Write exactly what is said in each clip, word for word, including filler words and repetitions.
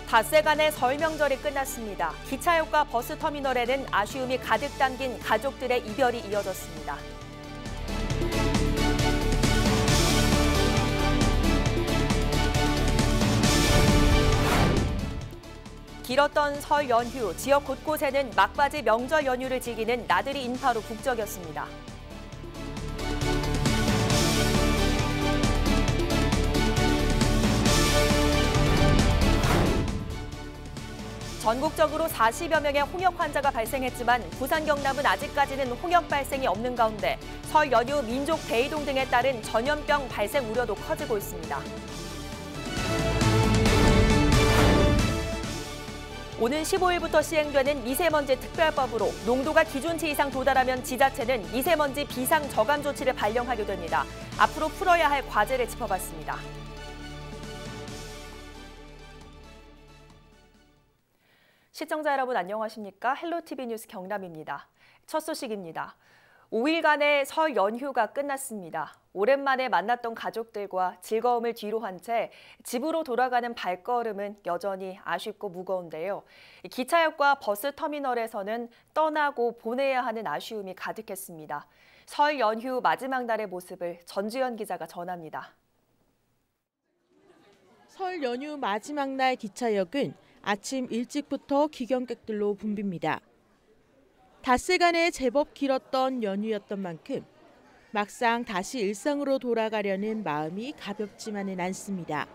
닷새간의 설 명절이 끝났습니다. 기차역과 버스터미널에는 아쉬움이 가득 담긴 가족들의 이별이 이어졌습니다. 길었던 설 연휴, 지역 곳곳에는 막바지 명절 연휴를 즐기는 나들이 인파로 북적였습니다. 전국적으로 사십여 명의 홍역 환자가 발생했지만 부산, 경남은 아직까지는 홍역 발생이 없는 가운데 설 연휴 민족 대이동 등에 따른 전염병 발생 우려도 커지고 있습니다. 오는 십오일부터 시행되는 미세먼지 특별법으로 농도가 기준치 이상 도달하면 지자체는 미세먼지 비상 저감 조치를 발령하게 됩니다. 앞으로 풀어야 할 과제를 짚어봤습니다. 시청자 여러분 안녕하십니까? 헬로티비 뉴스 경남입니다. 첫 소식입니다. 오일간의 설 연휴가 끝났습니다. 오랜만에 만났던 가족들과 즐거움을 뒤로 한 채 집으로 돌아가는 발걸음은 여전히 아쉽고 무거운데요. 기차역과 버스터미널에서는 떠나고 보내야 하는 아쉬움이 가득했습니다. 설 연휴 마지막 날의 모습을 전주현 기자가 전합니다. 설 연휴 마지막 날 기차역은 아침 일찍부터 귀경객들로 붐빕니다. 닷새간에 제법 길었던 연휴였던 만큼 막상 다시 일상으로 돌아가려는 마음이 가볍지만은 않습니다.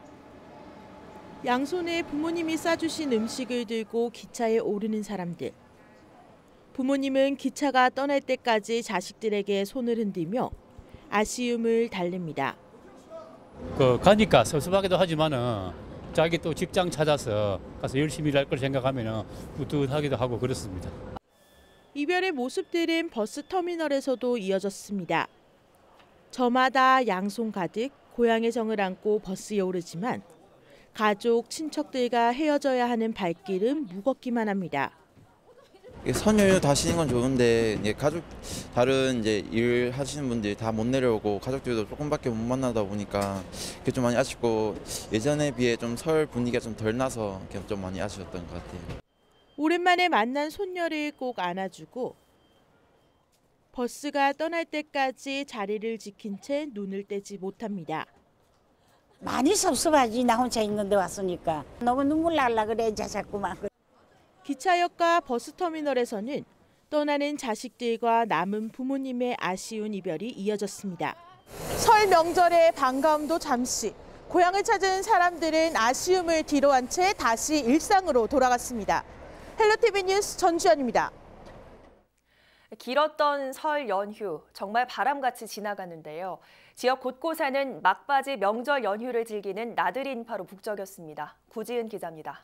양손에 부모님이 싸주신 음식을 들고 기차에 오르는 사람들. 부모님은 기차가 떠날 때까지 자식들에게 손을 흔들며 아쉬움을 달랩니다. 그 가니까 섭섭하기도 하지만은 자기 또 직장 찾아서 가서 열심히 일할 걸 생각하면은 뿌듯하기도 하고 그렇습니다. 이별의 모습들은 버스터미널에서도 이어졌습니다. 저마다 양손 가득 고향의 정을 안고 버스에 오르지만 가족, 친척들과 헤어져야 하는 발길은 무겁기만 합니다. 선연휴 다 쉬는 건 좋은데 이제 가족 다른 이제 일 하시는 분들이 다 못 내려오고 가족들도 조금밖에 못 만나다 보니까 그게 좀 많이 아쉽고 예전에 비해 좀 설 분위기가 좀 덜 나서 좀 많이 아쉬웠던 것 같아요. 오랜만에 만난 손녀를 꼭 안아주고 버스가 떠날 때까지 자리를 지킨 채 눈을 떼지 못합니다. 많이 섭섭하지. 나 혼자 있는데 왔으니까. 너무 눈물 날라 그래 자꾸만. 기차역과 버스터미널에서는 떠나는 자식들과 남은 부모님의 아쉬운 이별이 이어졌습니다. 설 명절의 반가움도 잠시, 고향을 찾은 사람들은 아쉬움을 뒤로한 채 다시 일상으로 돌아갔습니다. 헬로티비 뉴스 전주현입니다. 길었던 설 연휴, 정말 바람같이 지나갔는데요. 지역 곳곳에는 막바지 명절 연휴를 즐기는 나들이 인파로 북적였습니다. 구지은 기자입니다.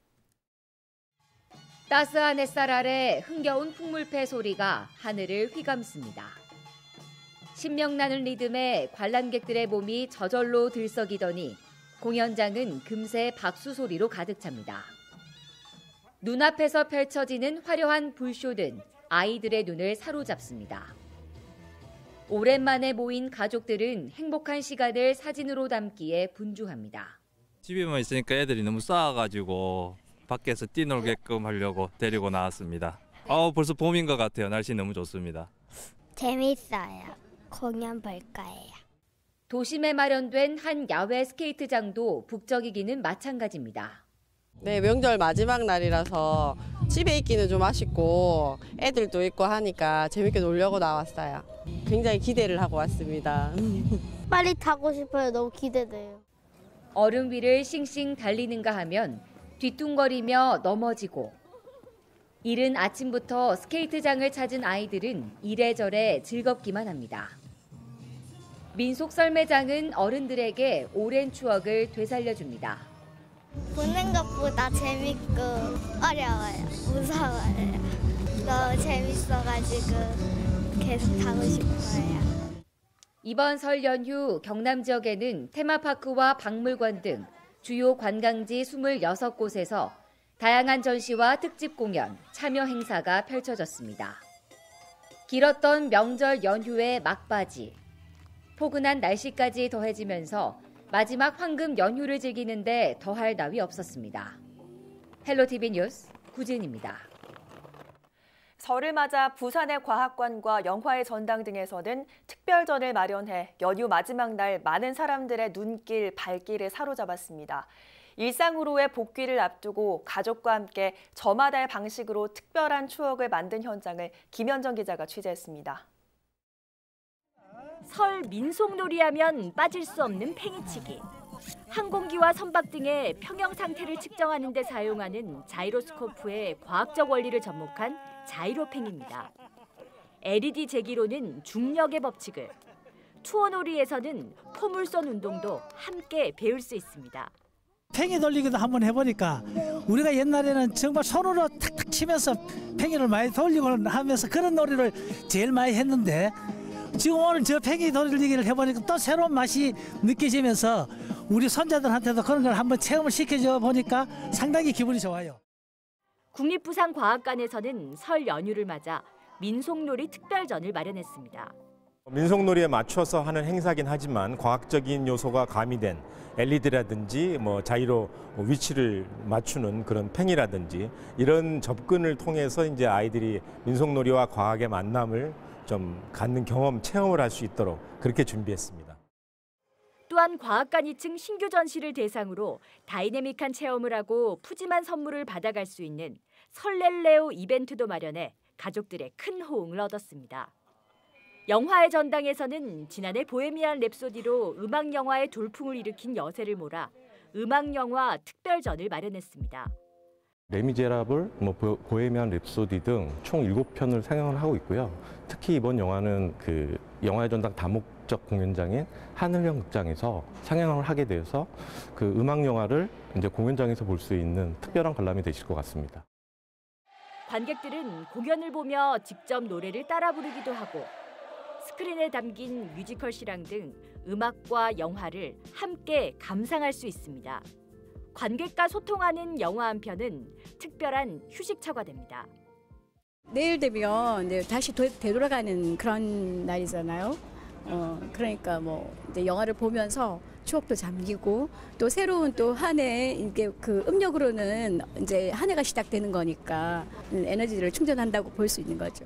따스한 햇살 아래 흥겨운 풍물패 소리가 하늘을 휘감습니다. 신명나는 리듬에 관람객들의 몸이 저절로 들썩이더니 공연장은 금세 박수 소리로 가득 찹니다. 눈앞에서 펼쳐지는 화려한 불쇼는 아이들의 눈을 사로잡습니다. 오랜만에 모인 가족들은 행복한 시간을 사진으로 담기에 분주합니다. 집에만 있으니까 애들이 너무 싸워가지고 밖에서 뛰놀게끔 하려고 데리고 나왔습니다. 아, 벌써 봄인 것 같아요. 날씨 너무 좋습니다. 재밌어요. 공연 볼 거예요. 도심에 마련된 한 야외 스케이트장도 북적이기는 마찬가지입니다. 네, 명절 마지막 날이라서 집에 있기는 좀 아쉽고 애들도 있고 하니까 재밌게 놀려고 나왔어요. 굉장히 기대를 하고 왔습니다. 빨리 타고 싶어요. 너무 기대돼요. 얼음 위를 싱싱 달리는가 하면 뒤뚱거리며 넘어지고 이른 아침부터 스케이트장을 찾은 아이들은 이래저래 즐겁기만 합니다. 민속 썰매장은 어른들에게 오랜 추억을 되살려줍니다. 보는 것보다 재밌고 어려워요. 무서워요. 너무 재밌어가지고 계속 타고 싶어요. 이번 설 연휴 경남 지역에는 테마파크와 박물관 등 주요 관광지 이십육 곳에서 다양한 전시와 특집 공연, 참여 행사가 펼쳐졌습니다. 길었던 명절 연휴의 막바지, 포근한 날씨까지 더해지면서 마지막 황금 연휴를 즐기는데 더할 나위 없었습니다. 헬로티비 뉴스 구진입니다. 설을 맞아 부산의 과학관과 영화의 전당 등에서는 특별전을 마련해 연휴 마지막 날 많은 사람들의 눈길, 발길을 사로잡았습니다. 일상으로의 복귀를 앞두고 가족과 함께 저마다의 방식으로 특별한 추억을 만든 현장을 김현정 기자가 취재했습니다. 설 민속놀이 하면 빠질 수 없는 팽이치기. 항공기와 선박 등의 평형 상태를 측정하는 데 사용하는 자이로스코프의 과학적 원리를 접목한 자이로팽입니다. 엘이디 제기로는 중력의 법칙을, 투어놀이에서는 포물선 운동도 함께 배울 수 있습니다. 팽이 돌리기도 한번 해보니까 우리가 옛날에는 정말 손으로 탁탁 치면서 팽이를 많이 돌리고 하면서 그런 놀이를 제일 많이 했는데 지금 오늘 저 팽이 돌리기를 해보니까 또 새로운 맛이 느껴지면서 우리 손자들한테도 그런 걸 한번 체험을 시켜줘 보니까 상당히 기분이 좋아요. 국립부산과학관에서는 설 연휴를 맞아 민속놀이 특별전을 마련했습니다. 민속놀이에 맞춰서 하는 행사긴 하지만 과학적인 요소가 가미된 엘이디라든지 뭐 자이로 위치를 맞추는 그런 팽이라든지 이런 접근을 통해서 이제 아이들이 민속놀이와 과학의 만남을 좀 갖는 경험, 체험을 할 수 있도록 그렇게 준비했습니다. 또한 과학관 이 층 신규 전시를 대상으로 다이내믹한 체험을 하고 푸짐한 선물을 받아갈 수 있는 설렐레오 이벤트도 마련해 가족들의 큰 호응을 얻었습니다. 영화의 전당에서는 지난해 보헤미안 랩소디로 음악 영화의 돌풍을 일으킨 여세를 몰아 음악 영화 특별전을 마련했습니다. 레미제라블, 뭐 보헤미안 랩소디 등 총 일곱 편을 상영을 하고 있고요. 특히 이번 영화는 그 영화의 전당 다목적 공연장인 하늘형 극장에서 상영을 하게 되어서 그 음악 영화를 이제 공연장에서 볼 수 있는 특별한 관람이 되실 것 같습니다. 관객들은 공연을 보며 직접 노래를 따라 부르기도 하고 스크린에 담긴 뮤지컬 실황 등 음악과 영화를 함께 감상할 수 있습니다. 관객과 소통하는 영화 한 편은 특별한 휴식처가 됩니다. 내일 되면 이제 다시 도, 되돌아가는 그런 날이잖아요. 어, 그러니까 뭐 이제 영화를 보면서 추억도 잠기고 또 새로운 또 한 해 이게 그 음력으로는 이제 한 해가 시작되는 거니까 에너지를 충전한다고 볼 수 있는 거죠.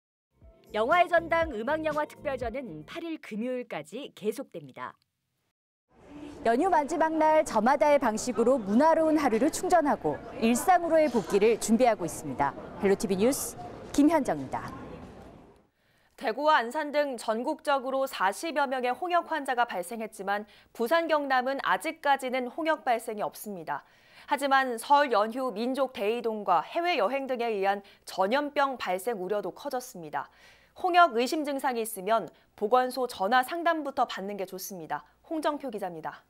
영화의 전당 음악영화 특별전은 팔 일 금요일까지 계속됩니다. 연휴 마지막 날 저마다의 방식으로 문화로운 하루를 충전하고 일상으로의 복귀를 준비하고 있습니다. 헬로티비 뉴스 김현정입니다. 대구와 안산 등 전국적으로 사십여 명의 홍역 환자가 발생했지만 부산 경남은 아직까지는 홍역 발생이 없습니다. 하지만 설 연휴 민족 대이동과 해외여행 등에 의한 전염병 발생 우려도 커졌습니다. 홍역 의심 증상이 있으면 보건소 전화 상담부터 받는 게 좋습니다. 홍정표 기자입니다.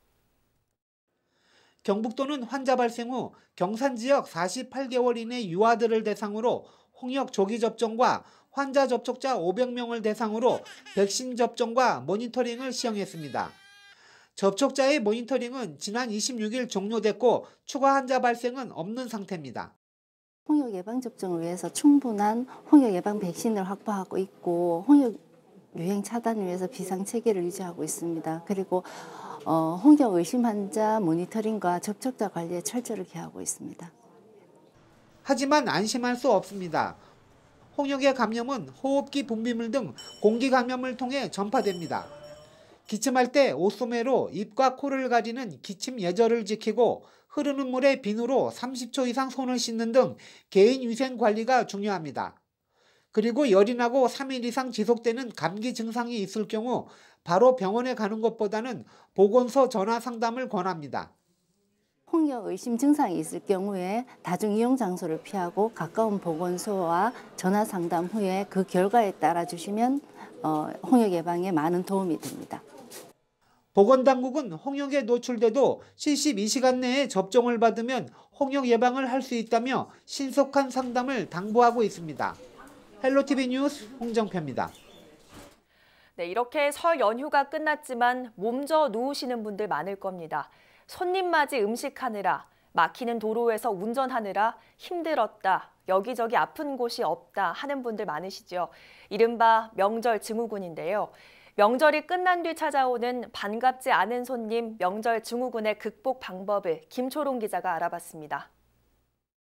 경북도는 환자 발생 후 경산 지역 사십팔 개월 이내 유아들을 대상으로 홍역 조기 접종과 환자 접촉자 오백 명을 대상으로 백신 접종과 모니터링을 시행했습니다. 접촉자의 모니터링은 지난 이십육 일 종료됐고 추가 환자 발생은 없는 상태입니다. 홍역 예방 접종을 위해서 충분한 홍역 예방 백신을 확보하고 있고 홍역 유행 차단을 위해서 비상 체계를 유지하고 있습니다. 그리고 어, 홍역 의심 환자 모니터링과 접촉자 관리에 철저를 기하고 있습니다. 하지만 안심할 수 없습니다. 홍역의 감염은 호흡기 분비물 등 공기 감염을 통해 전파됩니다. 기침할 때 옷소매로 입과 코를 가리는 기침 예절을 지키고 흐르는 물에 비누로 삼십 초 이상 손을 씻는 등 개인 위생 관리가 중요합니다. 그리고 열이 나고 삼 일 이상 지속되는 감기 증상이 있을 경우 바로 병원에 가는 것보다는 보건소 전화 상담을 권합니다. 홍역 의심 증상이 있을 경우에 다중이용 장소를 피하고 가까운 보건소와 전화 상담 후에 그 결과에 따라 주시면 어, 홍역 예방에 많은 도움이 됩니다. 보건당국은 홍역에 노출돼도 칠십이 시간 내에 접종을 받으면 홍역 예방을 할 수 있다며 신속한 상담을 당부하고 있습니다. 헬로티비 뉴스 홍정표입니다. 네, 이렇게 설 연휴가 끝났지만 몸져 누우시는 분들 많을 겁니다. 손님 맞이 음식하느라, 막히는 도로에서 운전하느라 힘들었다, 여기저기 아픈 곳이 없다 하는 분들 많으시죠. 이른바 명절 증후군인데요. 명절이 끝난 뒤 찾아오는 반갑지 않은 손님 명절 증후군의 극복 방법을 김초롱 기자가 알아봤습니다.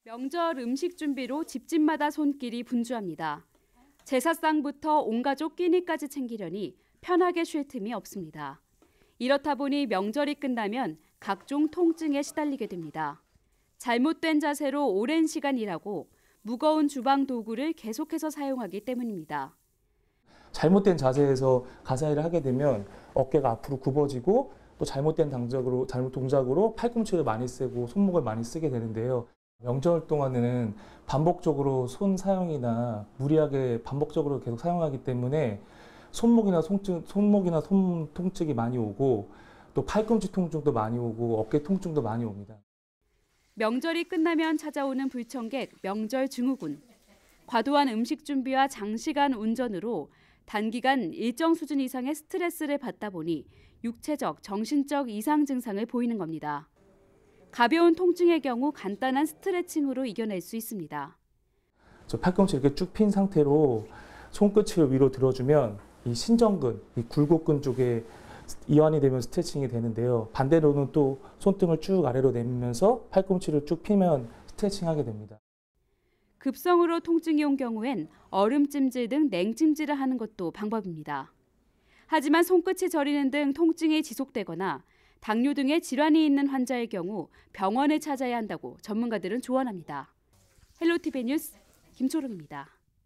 명절 음식 준비로 집집마다 손길이 분주합니다. 제사상부터 온 가족 끼니까지 챙기려니 편하게 쉴 틈이 없습니다. 이렇다 보니 명절이 끝나면 각종 통증에 시달리게 됩니다. 잘못된 자세로 오랜 시간 일하고 무거운 주방 도구를 계속해서 사용하기 때문입니다. 잘못된 자세에서 가사일을 하게 되면 어깨가 앞으로 굽어지고 또 잘못된 동작으로, 잘못 동작으로 팔꿈치를 많이 쓰고 손목을 많이 쓰게 되는데요. 명절 동안에는 반복적으로 손 사용이나 무리하게 반복적으로 계속 사용하기 때문에 손목이나 손증, 손목이나 손 통증이 많이 오고 또 팔꿈치 통증도 많이 오고 어깨 통증도 많이 옵니다. 명절이 끝나면 찾아오는 불청객 명절 증후군. 과도한 음식 준비와 장시간 운전으로 단기간 일정 수준 이상의 스트레스를 받다 보니 육체적, 정신적 이상 증상을 보이는 겁니다. 가벼운 통증의 경우 간단한 스트레칭으로 이겨낼 수 있습니다. 저 팔꿈치 이렇게 쭉 핀 상태로 손끝을 위로 들어주면 이 신전근, 이 굴곡근 쪽에 이완이 되면 스트레칭이 되는데요. 반대로는 또 손등을 쭉 아래로 내밀면서 팔꿈치를 쭉 피면 스트레칭하게 됩니다. 급성으로 통증이 온 경우엔 얼음찜질 등 냉찜질을 하는 것도 방법입니다. 하지만 손끝이 저리는 등 통증이 지속되거나 당뇨 등의 질환이 있는 환자의 경우 병원을 찾아야 한다고 전문가들은 조언합니다. 헬로티비 뉴스 김초롱입니다.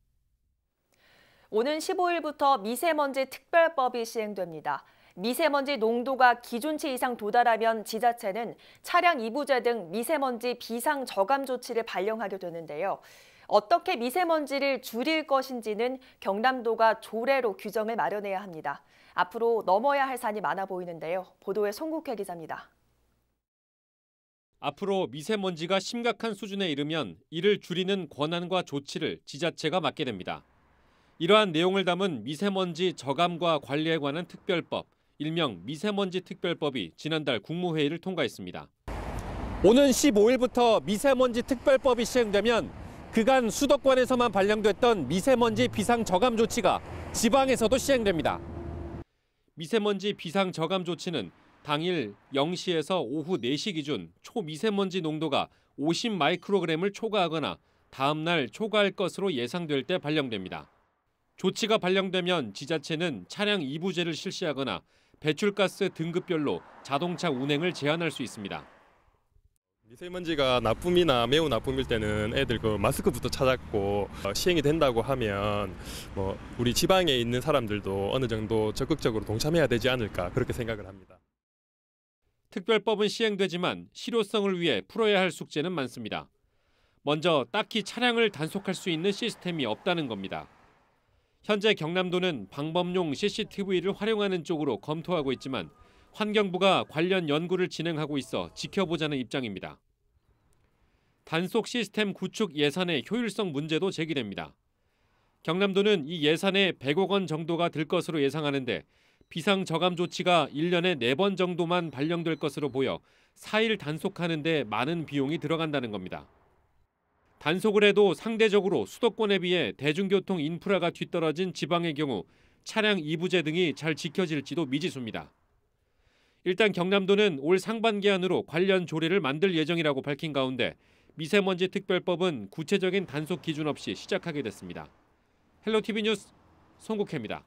오는 십오일부터 미세먼지 특별법이 시행됩니다. 미세먼지 농도가 기준치 이상 도달하면 지자체는 차량 이부제 등 미세먼지 비상 저감 조치를 발령하게 되는데요. 어떻게 미세먼지를 줄일 것인지는 경남도가 조례로 규정을 마련해야 합니다. 앞으로 넘어야 할 산이 많아 보이는데요. 보도에 송국회 기자입니다. 앞으로 미세먼지가 심각한 수준에 이르면 이를 줄이는 권한과 조치를 지자체가 맡게 됩니다. 이러한 내용을 담은 미세먼지 저감과 관리에 관한 특별법, 일명 미세먼지 특별법이 지난달 국무회의를 통과했습니다. 오는 십오일부터 미세먼지 특별법이 시행되면 그간 수도권에서만 발령됐던 미세먼지 비상 저감 조치가 지방에서도 시행됩니다. 미세먼지 비상 저감 조치는 당일 영 시에서 오후 네 시 기준 초미세먼지 농도가 오십 마이크로그램을 초과하거나 다음 날 초과할 것으로 예상될 때 발령됩니다. 조치가 발령되면 지자체는 차량 이부제를 실시하거나 배출가스 등급별로 자동차 운행을 제한할 수 있습니다. 미세먼지가 나쁨이나 매우 나쁨일 때는 애들 그 마스크부터 찾았고 시행이 된다고 하면 뭐 우리 지방에 있는 사람들도 어느 정도 적극적으로 동참해야 되지 않을까 그렇게 생각을 합니다. 특별법은 시행되지만 실효성을 위해 풀어야 할 숙제는 많습니다. 먼저 딱히 차량을 단속할 수 있는 시스템이 없다는 겁니다. 현재 경남도는 방범용 씨씨티비를 활용하는 쪽으로 검토하고 있지만 환경부가 관련 연구를 진행하고 있어 지켜보자는 입장입니다. 단속 시스템 구축 예산의 효율성 문제도 제기됩니다. 경남도는 이 예산에 백억 원 정도가 들 것으로 예상하는데 비상 저감 조치가 일 년에 네 번 정도만 발령될 것으로 보여 사 일 단속하는 데 많은 비용이 들어간다는 겁니다. 단속을 해도 상대적으로 수도권에 비해 대중교통 인프라가 뒤떨어진 지방의 경우 차량 이부제 등이 잘 지켜질지도 미지수입니다. 일단 경남도는 올 상반기 안으로 관련 조례를 만들 예정이라고 밝힌 가운데 미세먼지 특별법은 구체적인 단속 기준 없이 시작하게 됐습니다. 헬로티비 뉴스 송국혜입니다.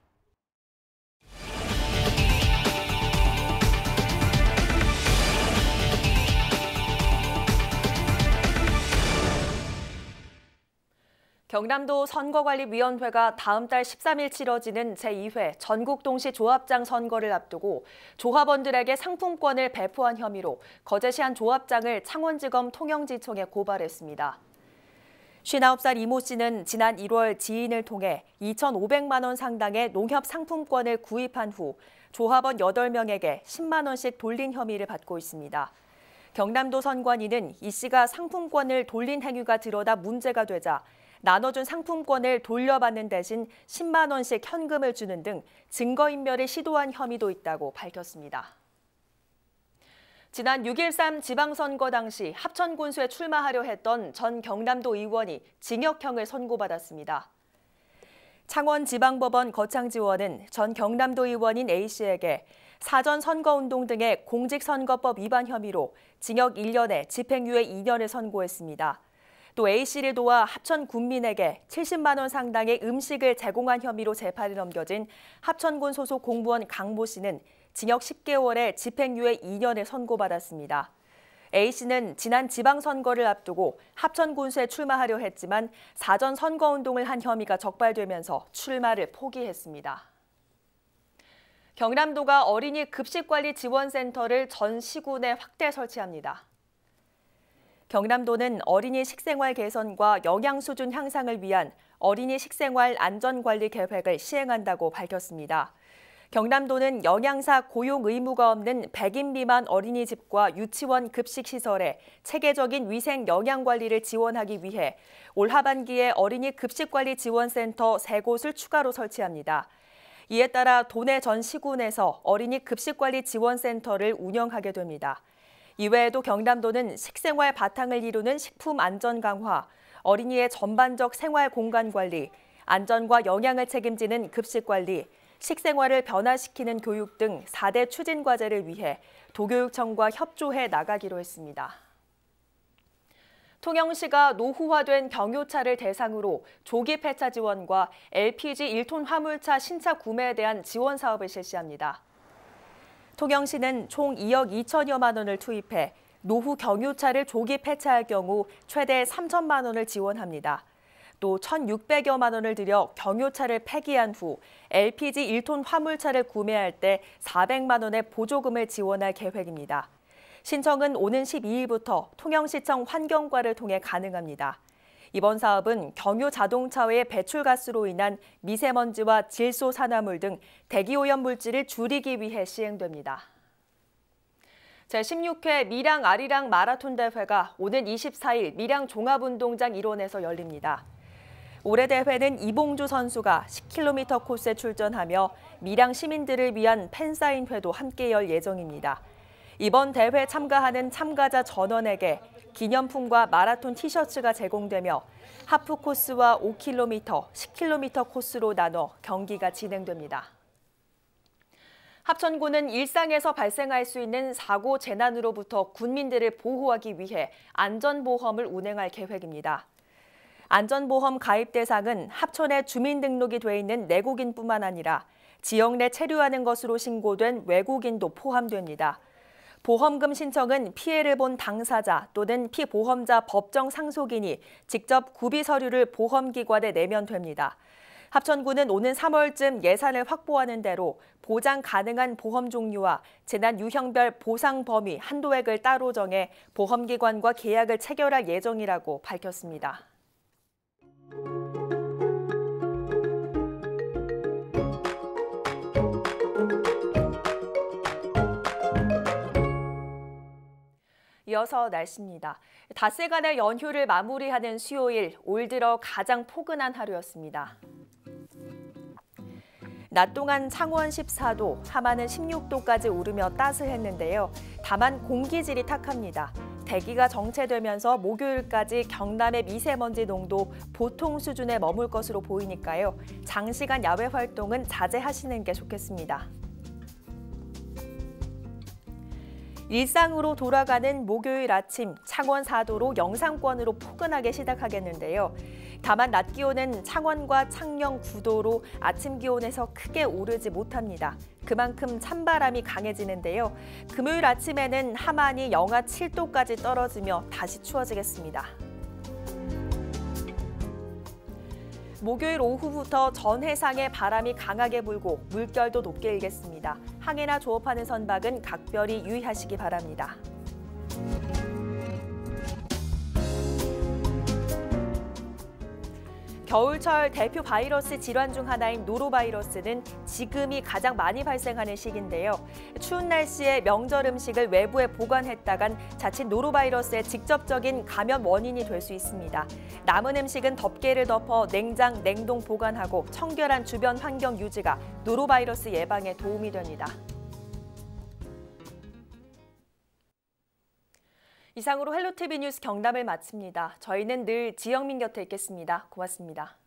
경남도 선거관리위원회가 다음 달 십삼일 치러지는 제이 회 전국동시조합장 선거를 앞두고 조합원들에게 상품권을 배포한 혐의로 거제시 한 조합장을 창원지검 통영지청에 고발했습니다. 쉰아홉 살 이모 씨는 지난 일월 지인을 통해 이천오백만 원 상당의 농협 상품권을 구입한 후 조합원 여덟 명에게 십만 원씩 돌린 혐의를 받고 있습니다. 경남도 선관위는 이 씨가 상품권을 돌린 행위가 드러나 문제가 되자 나눠준 상품권을 돌려받는 대신 십만 원씩 현금을 주는 등 증거인멸을 시도한 혐의도 있다고 밝혔습니다. 지난 육 일삼 지방선거 당시 합천군수에 출마하려 했던 전 경남도 의원이 징역형을 선고받았습니다. 창원지방법원 거창지원은 전 경남도 의원인 A씨에게 사전 선거운동 등의 공직선거법 위반 혐의로 징역 일 년에 집행유예 이 년을 선고했습니다. 또 A씨를 도와 합천 군민에게 칠십만 원 상당의 음식을 제공한 혐의로 재판에 넘겨진 합천군 소속 공무원 강모 씨는 징역 십 개월에 집행유예 이 년을 선고받았습니다. A씨는 지난 지방선거를 앞두고 합천군수에 출마하려 했지만 사전 선거운동을 한 혐의가 적발되면서 출마를 포기했습니다. 경남도가 어린이 급식관리 지원센터를 전 시군에 확대 설치합니다. 경남도는 어린이 식생활 개선과 영양 수준 향상을 위한 어린이 식생활 안전관리 계획을 시행한다고 밝혔습니다. 경남도는 영양사 고용 의무가 없는 백 인 미만 어린이집과 유치원 급식시설에 체계적인 위생 영양 관리를 지원하기 위해 올 하반기에 어린이 급식관리 지원센터 세 곳을 추가로 설치합니다. 이에 따라 도내 전 시군에서 어린이 급식관리 지원센터를 운영하게 됩니다. 이외에도 경남도는 식생활 바탕을 이루는 식품 안전 강화, 어린이의 전반적 생활 공간 관리, 안전과 영양을 책임지는 급식 관리, 식생활을 변화시키는 교육 등 사 대 추진 과제를 위해 도교육청과 협조해 나가기로 했습니다. 통영시가 노후화된 경유차를 대상으로 조기 폐차 지원과 엘피지 일 톤 화물차 신차 구매에 대한 지원 사업을 실시합니다. 통영시는 총 이억 이천여만 원을 투입해 노후 경유차를 조기 폐차할 경우 최대 삼천만 원을 지원합니다. 또 천육백여만 원을 들여 경유차를 폐기한 후 엘피지 일 톤 화물차를 구매할 때 사백만 원의 보조금을 지원할 계획입니다. 신청은 오는 십이 일부터 통영시청 환경과를 통해 가능합니다. 이번 사업은 경유 자동차 외의 배출가스로 인한 미세먼지와 질소 산화물 등 대기오염 물질을 줄이기 위해 시행됩니다. 제십육 회 밀양 아리랑 마라톤 대회가 오는 이십사 일 밀양 종합운동장 일원에서 열립니다. 올해 대회는 이봉주 선수가 십 킬로미터 코스에 출전하며 밀양 시민들을 위한 팬사인회도 함께 열 예정입니다. 이번 대회 참가하는 참가자 전원에게 기념품과 마라톤 티셔츠가 제공되며 하프 코스와 오 킬로미터, 십 킬로미터 코스로 나눠 경기가 진행됩니다. 합천군은 일상에서 발생할 수 있는 사고 재난으로부터 군민들을 보호하기 위해 안전보험을 운행할 계획입니다. 안전보험 가입 대상은 합천에 주민등록이 돼 있는 내국인뿐만 아니라 지역 내 체류하는 것으로 신고된 외국인도 포함됩니다. 보험금 신청은 피해를 본 당사자 또는 피보험자 법정 상속인이 직접 구비 서류를 보험기관에 내면 됩니다. 합천군은 오는 삼월쯤 예산을 확보하는 대로 보장 가능한 보험 종류와 재난 유형별 보상 범위 한도액을 따로 정해 보험기관과 계약을 체결할 예정이라고 밝혔습니다. 이어서 날씨입니다. 닷새간의 연휴를 마무리하는 수요일, 올 들어 가장 포근한 하루였습니다. 낮 동안 창원 십사 도, 함안은 십육 도까지 오르며 따스했는데요. 다만 공기질이 탁합니다. 대기가 정체되면서 목요일까지 경남의 미세먼지 농도 보통 수준에 머물 것으로 보이니까요. 장시간 야외 활동은 자제하시는 게 좋겠습니다. 일상으로 돌아가는 목요일 아침, 창원 사 도로 영상권으로 포근하게 시작하겠는데요. 다만 낮 기온은 창원과 창녕 구 도로 아침 기온에서 크게 오르지 못합니다. 그만큼 찬바람이 강해지는데요. 금요일 아침에는 함안이 영하 칠 도까지 떨어지며 다시 추워지겠습니다. 목요일 오후부터 전 해상에 바람이 강하게 불고 물결도 높게 일겠습니다. 항해나 조업하는 선박은 각별히 유의하시기 바랍니다. 겨울철 대표 바이러스 질환 중 하나인 노로바이러스는 지금이 가장 많이 발생하는 시기인데요. 추운 날씨에 명절 음식을 외부에 보관했다간 자칫 노로바이러스의 직접적인 감염 원인이 될 수 있습니다. 남은 음식은 덮개를 덮어 냉장, 냉동 보관하고 청결한 주변 환경 유지가 노로바이러스 예방에 도움이 됩니다. 이상으로 헬로티비 뉴스 경남을 마칩니다. 저희는 늘 지영민 곁에 있겠습니다. 고맙습니다.